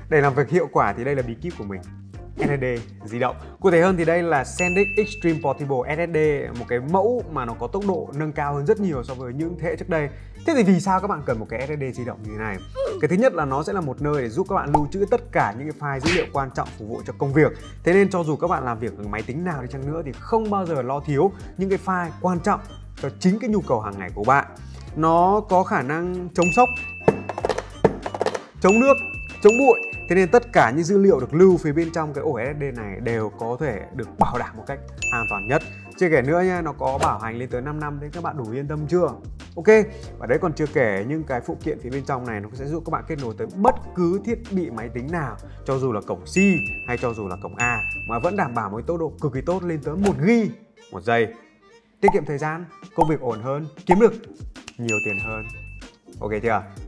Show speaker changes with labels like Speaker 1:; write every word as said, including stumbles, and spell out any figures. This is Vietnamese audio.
Speaker 1: Để làm việc hiệu quả thì đây là bí kíp của mình. ét ét đê di động. Cụ thể hơn thì đây là SanDisk Extreme Portable ét ét đê, một cái mẫu mà nó có tốc độ nâng cao hơn rất nhiều so với những thế hệ trước đây. Thế thì vì sao các bạn cần một cái ét ét đê di động như thế này? Cái thứ nhất là nó sẽ là một nơi để giúp các bạn lưu trữ tất cả những cái file dữ liệu quan trọng phục vụ cho công việc. Thế nên cho dù các bạn làm việc ở máy tính nào đi chăng nữa thì không bao giờ lo thiếu những cái file quan trọng cho chính cái nhu cầu hàng ngày của bạn. Nó có khả năng chống sốc, chống nước, chống bụi. Thế nên tất cả những dữ liệu được lưu phía bên trong cái ổ ét ét đê này đều có thể được bảo đảm một cách an toàn nhất. Chưa kể nữa nha, nó có bảo hành lên tới năm năm, thế các bạn đủ yên tâm chưa? Ok, và đấy còn chưa kể những cái phụ kiện phía bên trong này nó sẽ giúp các bạn kết nối tới bất cứ thiết bị máy tính nào, cho dù là cổng C hay cho dù là cổng A, mà vẫn đảm bảo một tốc độ cực kỳ tốt lên tới một gi-ga-bai một giây. Tiết kiệm thời gian, công việc ổn hơn, kiếm được nhiều tiền hơn. Ok chưa?